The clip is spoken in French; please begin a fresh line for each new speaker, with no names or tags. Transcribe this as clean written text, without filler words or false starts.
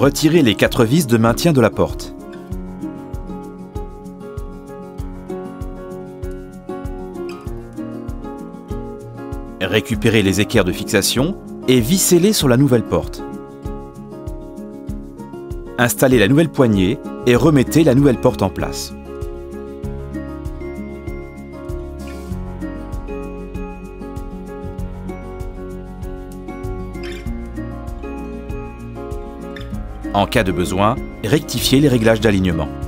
Retirez les 4 vis de maintien de la porte. Récupérez les équerres de fixation et vissez-les sur la nouvelle porte. Installez la nouvelle poignée et remettez la nouvelle porte en place. En cas de besoin, rectifiez les réglages d'alignement.